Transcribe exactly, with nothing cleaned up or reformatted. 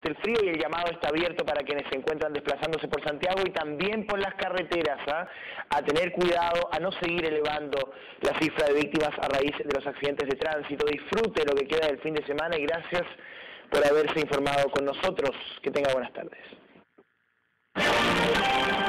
del frío y el llamado está abierto para quienes se encuentran desplazándose por Santiago y también por las carreteras, ¿eh? A tener cuidado, a no seguir elevando la cifra de víctimas a raíz de los accidentes de tránsito. Disfrute lo que queda del fin de semana y gracias por haberse informado con nosotros. Que tenga buenas tardes.